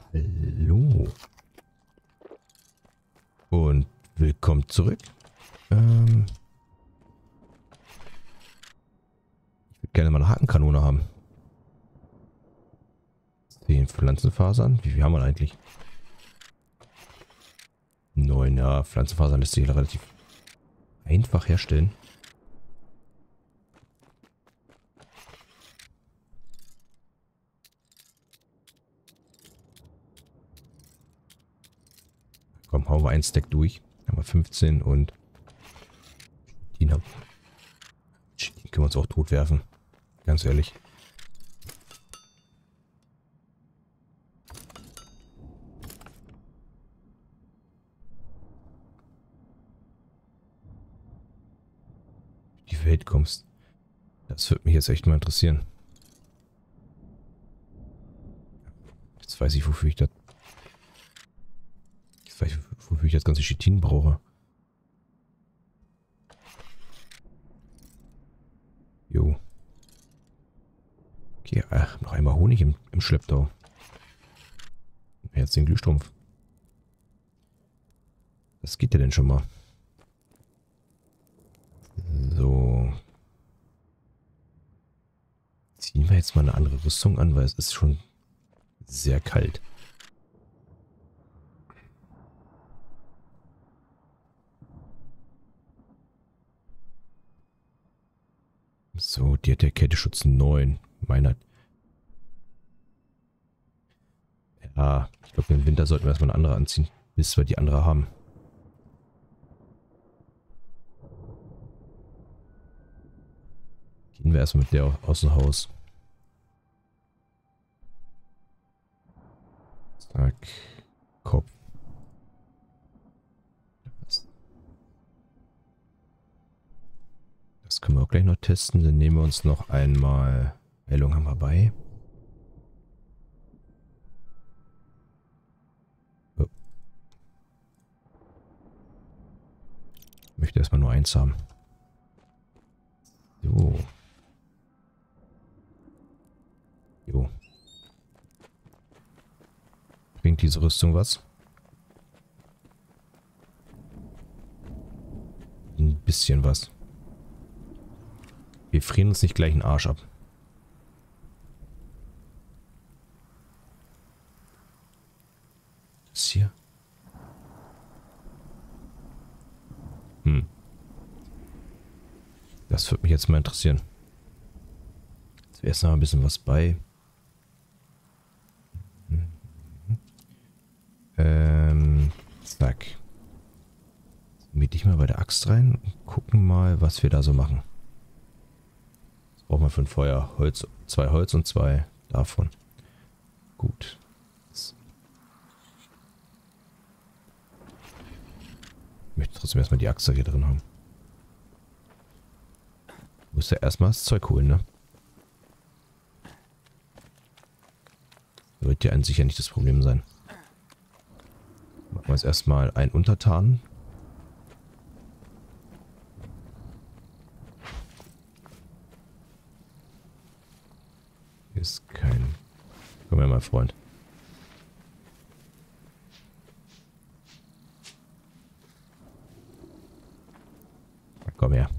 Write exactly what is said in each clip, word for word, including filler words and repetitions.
Hallo. Und willkommen zurück. Ähm ich würde gerne mal eine Hakenkanone haben. zehn Pflanzenfasern. Wie viel haben wir eigentlich? neun, ja. Pflanzenfasern lässt sich relativ einfach herstellen. Komm, hauen wir ein Stack durch. Haben wir fünfzehn und die können wir uns auch tot werfen. Ganz ehrlich. Die Welt kommst. Das würde mich jetzt echt mal interessieren. Jetzt weiß ich, wofür ich das... Jetzt weiß ich, wofür ich das ganze Chitin brauche. Jo. Okay, ach, noch einmal Honig im, im Schlepptau. Jetzt den Glühstrumpf. Was geht der denn schon mal? So. Ziehen wir jetzt mal eine andere Rüstung an, weil es ist schon sehr kalt. So, die hat der Kälteschutz neun. Meiner. Ja, ich glaube, im Winter sollten wir erstmal eine andere anziehen, bis wir die andere haben. Gehen wir erstmal mit der aus dem Haus. Zack. Kopf. Das können wir auch gleich noch testen. Dann nehmen wir uns noch einmal... Heilung haben wir bei. Oh. Ich möchte erstmal nur eins haben. So. Jo. Bringt diese Rüstung was? Ein bisschen was. Wir frieren uns nicht gleich den Arsch ab. Das hier? Hm. Das würde mich jetzt mal interessieren. Zuerst noch ein bisschen was bei. Ähm, zack. Miete ich mal bei der Axt rein und gucken mal, was wir da so machen. Was brauchen wir für ein Feuer? Holz, zwei Holz und zwei davon. Gut. Ich möchte trotzdem erstmal die Axt hier drin haben. Ich muss ja erstmal das Zeug holen, ne? Wird ja an sich ja nicht das Problem sein. Machen wir jetzt erstmal einen Untertan. Hier ist kein... Komm her, mein Freund. Komm her.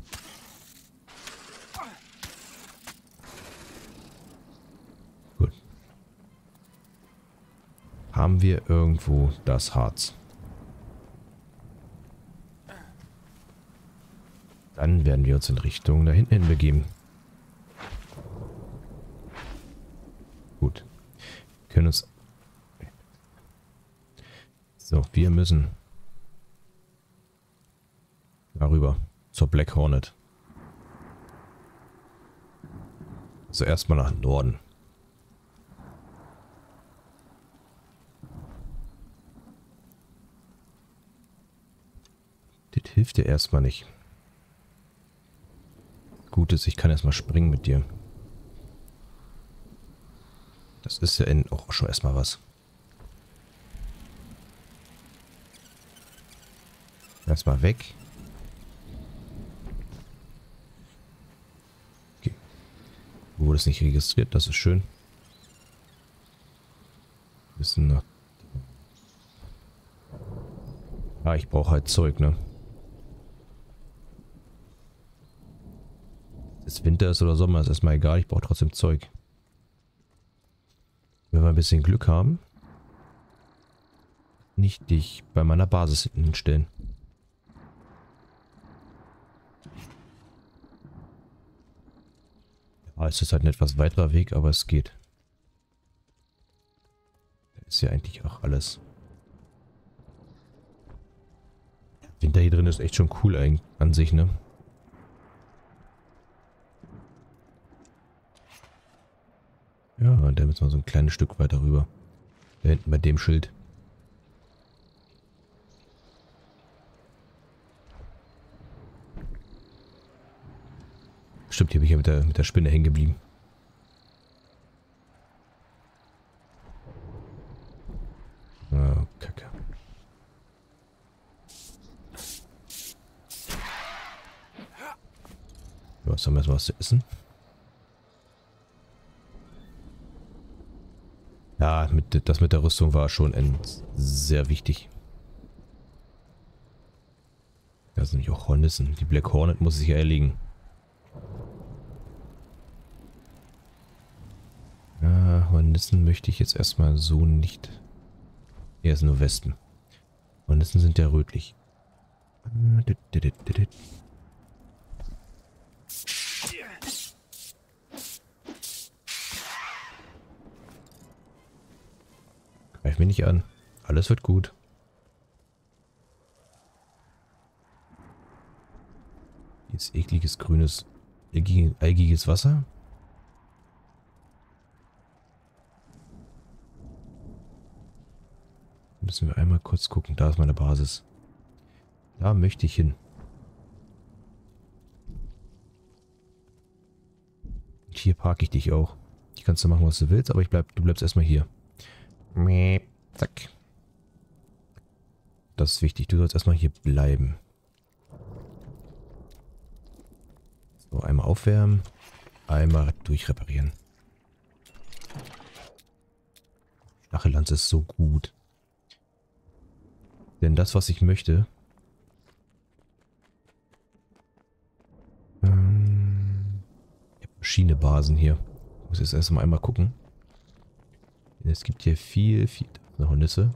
Gut. Haben wir irgendwo das Harz? Dann werden wir uns in Richtung da hinten hin begeben. Gut. Wir können uns... So, wir müssen darüber zur Black Hornet. So, erstmal nach Norden. Das hilft dir erstmal nicht. Gut ist, ich kann erstmal springen mit dir. Das ist ja in auch schon erstmal was. Erstmal weg. Okay. Wurde es nicht registriert, das ist schön. Wir müssen nach Ah, ich brauche halt Zeug, ne? Ob es Winter ist oder Sommer, ist erstmal egal. Ich brauche trotzdem Zeug. Wenn wir ein bisschen Glück haben, nicht dich bei meiner Basis hinstellen. Ja, es ist halt ein etwas weiterer Weg, aber es geht. Da ist ja eigentlich auch alles. Winter hier drin ist echt schon cool eigentlich an sich, ne? Ja, und dann müssen wir so ein kleines Stück weiter rüber. Da hinten bei dem Schild. Stimmt, hier bin ich ja mit der, mit der Spinne hängen geblieben. Oh, Kacke. Was haben wir erstmal was zu essen? Ja, mit, das mit der Rüstung war schon ein, sehr wichtig. Da sind nämlich auch Hornissen. Die Black Hornet muss sich ja erlegen. Ja, Hornissen möchte ich jetzt erstmal so nicht. Hier ist nur Westen. Hornissen sind ja rötlich. Greif mich nicht an. Alles wird gut. Hier ist ekliges, grünes, algiges Wasser. Müssen wir einmal kurz gucken. Da ist meine Basis. Da möchte ich hin. Und hier parke ich dich auch. Hier kannst du machen, was du willst, aber ich bleib, du bleibst erstmal hier. Zack. Das ist wichtig. Du sollst erstmal hier bleiben. So, einmal aufwärmen. Einmal durchreparieren. Stachellanze ist so gut. Denn das, was ich möchte... Ähm, ich habe verschiedene Basen hier. Ich muss jetzt erstmal einmal gucken. Es gibt hier viel, viel... Eine Hornisse.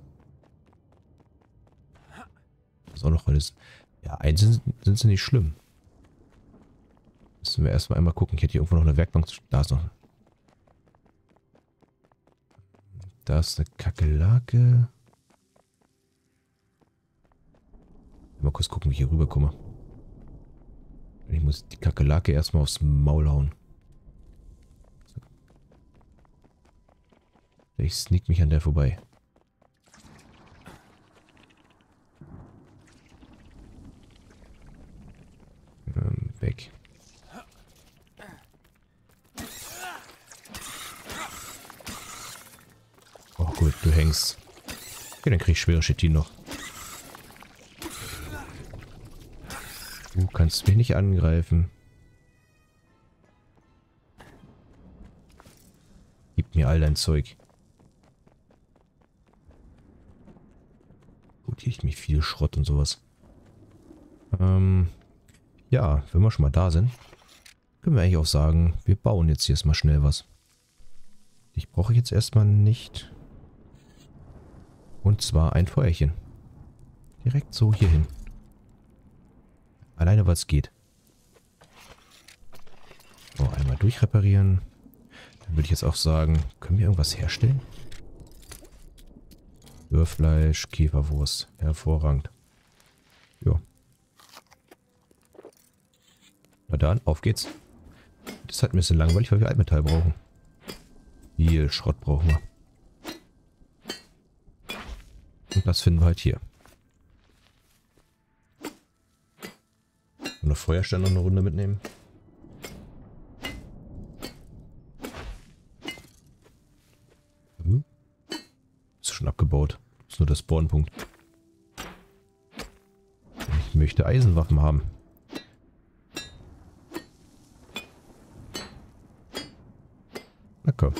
Das ist auch noch Hornisse. Ja, einzeln sind sie nicht schlimm. Müssen wir erstmal einmal gucken. Ich hätte hier irgendwo noch eine Werkbank. Da ist noch... Da ist eine Kakerlake. Mal kurz gucken, wie ich hier rüberkomme. Ich muss die Kakerlake erstmal aufs Maul hauen. Ich sneak mich an der vorbei. Ähm, weg. Oh gut, du hängst. Okay, dann krieg ich schwere Chitin noch. Du kannst mich nicht angreifen. Gib mir all dein Zeug. Gut, hier liegt mich viel Schrott und sowas. Ähm, ja, wenn wir schon mal da sind, können wir eigentlich auch sagen, wir bauen jetzt hier erstmal schnell was. Ich brauche jetzt erstmal nicht. Und zwar ein Feuerchen. Direkt so hier hin. Alleine, weil es geht. So, einmal durchreparieren. Dann würde ich jetzt auch sagen, können wir irgendwas herstellen? Rührfleisch, Käferwurst. Hervorragend. Jo. Na dann, auf geht's. Das ist halt ein bisschen langweilig, weil wir Altmetall brauchen. Viel Schrott brauchen wir. Und das finden wir halt hier. Und eine Feuerstein noch eine Runde mitnehmen. Hm? Ist schon abgebaut. Ist nur der Spawnpunkt. Ich möchte Eisenwaffen haben. Na komm.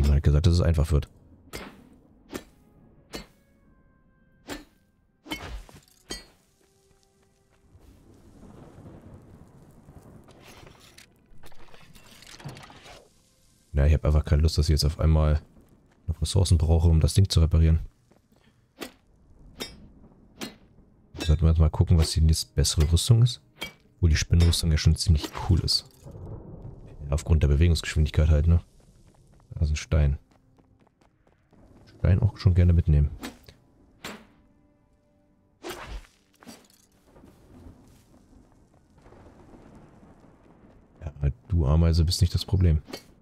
Niemand hat gesagt, dass es einfach wird. Ja, ich habe einfach keine Lust, dass ich jetzt auf einmal noch Ressourcen brauche, um das Ding zu reparieren. Sollten wir jetzt mal gucken, was die nächste bessere Rüstung ist. Wo die Spinnenrüstung ja schon ziemlich cool ist. Ja, aufgrund der Bewegungsgeschwindigkeit halt, ne? Da ist ein Stein. Stein auch schon gerne mitnehmen. Ja, du Ameise bist nicht das Problem.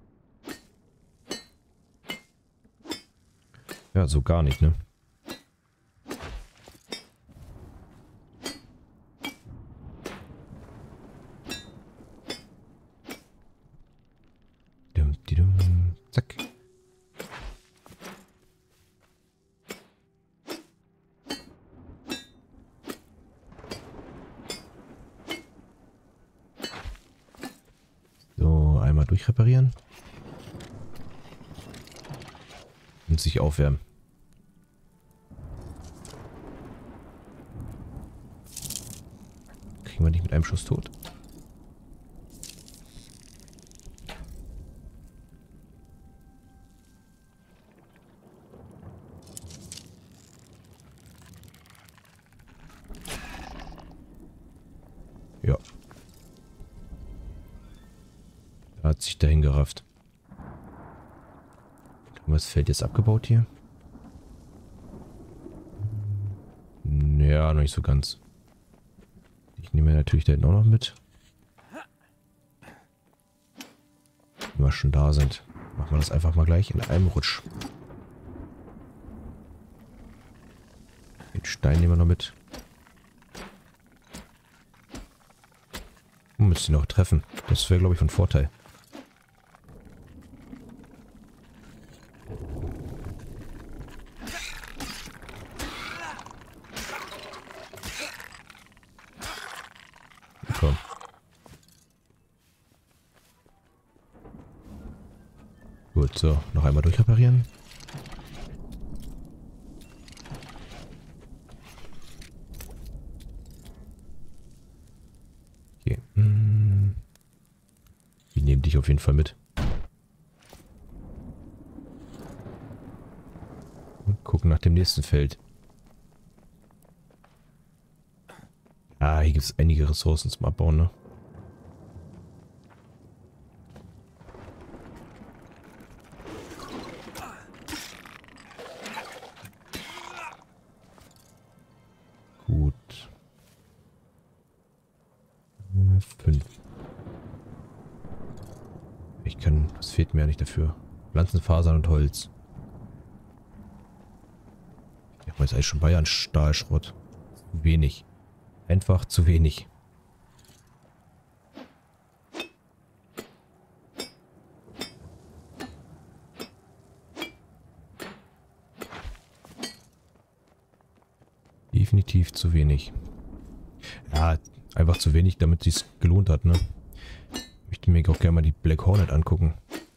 Ja, so gar nicht, ne? Dum, di, dum. Zack. So, einmal durchreparieren. Und sich aufwärmen. Kriegen wir nicht mit einem Schuss tot? Ja. Da hat sich dahin gerafft. Was fällt jetzt abgebaut hier? Ja, noch nicht so ganz. Ich nehme natürlich da hinten auch noch mit. Wenn wir schon da sind, machen wir das einfach mal gleich in einem Rutsch. Den Stein nehmen wir noch mit. Und müsst ihr noch treffen. Das wäre, glaube ich, von Vorteil. Komm. Gut, so. Noch einmal durchreparieren. Okay. Hm. Wir nehmen dich auf jeden Fall mit. Und gucken nach dem nächsten Feld. Ah, hier gibt es einige Ressourcen zum Abbauen, ne? Gut. Fünf. Ich kann... Was fehlt mir ja nicht dafür? Pflanzenfasern und Holz. Ich habe jetzt eigentlich schon Bayern Stahlschrott. Zu wenig. Einfach zu wenig. Definitiv zu wenig. Ja, einfach zu wenig, damit es sich gelohnt hat, ne? Ich möchte mir auch gerne mal die Black Hornet angucken.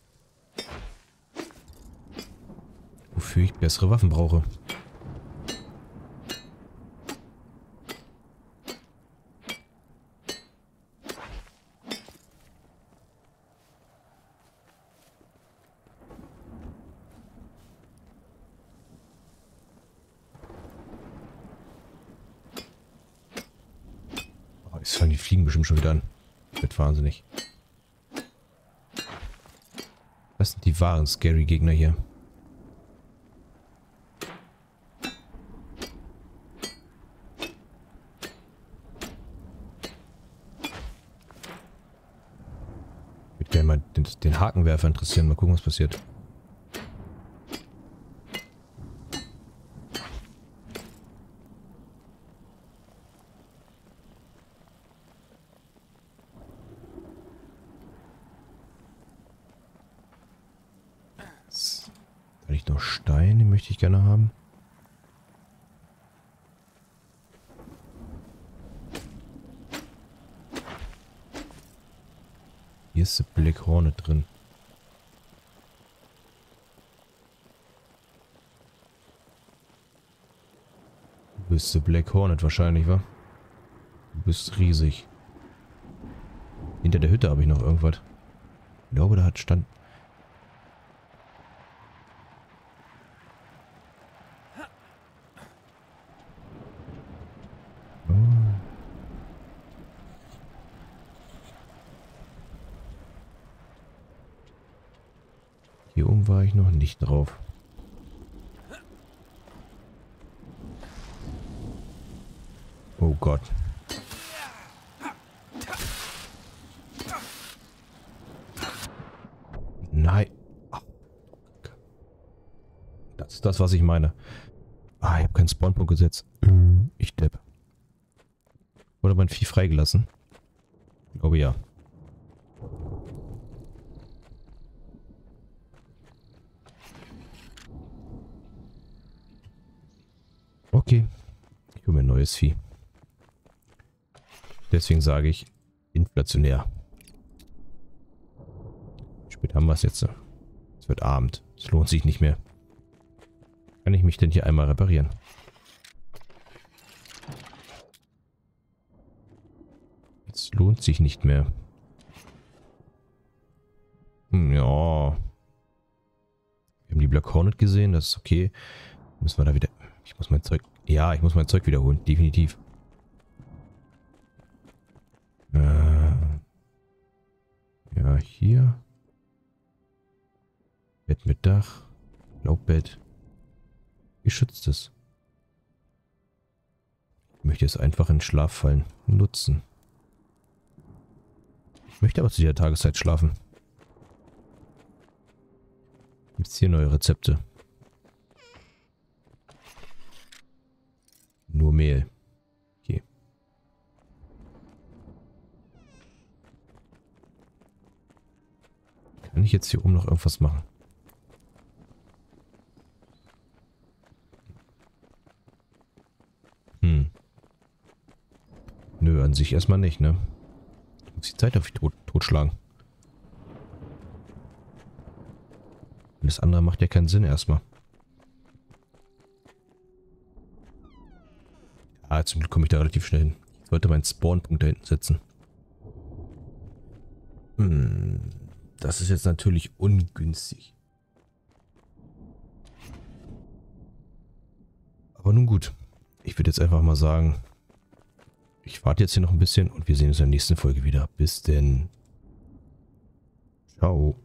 Wofür ich bessere Waffen brauche. Jetzt fangen die Fliegen bestimmt schon wieder an. Das wird wahnsinnig. Das sind die wahren scary Gegner hier. Ich würde gerne mal den, den Hakenwerfer interessieren. Mal gucken, was passiert. Da liegt noch Stein, den möchte ich gerne haben. Hier ist die Black Hornet drin. bist du Black Hornet wahrscheinlich, wa? Du bist riesig. Hinter der Hütte habe ich noch irgendwas. Ich glaube, da hat stand... Oh. Hier oben war ich noch nicht drauf. Oh Gott. Nein. Ach. Das ist das, was ich meine. Ah, ich habe keinen Spawnpunkt gesetzt. Ich depp. Wurde mein Vieh freigelassen? Ich glaube ja. Okay. Ich hole mir ein neues Vieh. Deswegen sage ich inflationär. Wie spät haben wir es jetzt? Es wird Abend. Es lohnt sich nicht mehr. Kann ich mich denn hier einmal reparieren? Es lohnt sich nicht mehr. Hm, ja. Wir haben die Black Hornet gesehen, das ist okay. Müssen wir da wieder... Ich muss mein Zeug... Ja, ich muss mein Zeug wiederholen, definitiv. Äh, ja, hier. Bett mit Dach. Laubbett. Geschütztes. Ich möchte es einfach in Schlaf fallen nutzen. Ich möchte aber zu dieser Tageszeit schlafen. Gibt es hier neue Rezepte? Nur Mehl. Okay. Kann ich jetzt hier oben noch irgendwas machen? Hm. Nö, an sich erstmal nicht, ne? Ich muss die Zeit auf mich tot, totschlagen. Und das andere macht ja keinen Sinn erstmal. Ah, zum Glück komme ich da relativ schnell hin. Ich sollte meinen Spawnpunkt da hinten setzen. Hm, das ist jetzt natürlich ungünstig. Aber nun gut. Ich würde jetzt einfach mal sagen, ich warte jetzt hier noch ein bisschen und wir sehen uns in der nächsten Folge wieder. Bis denn. Ciao.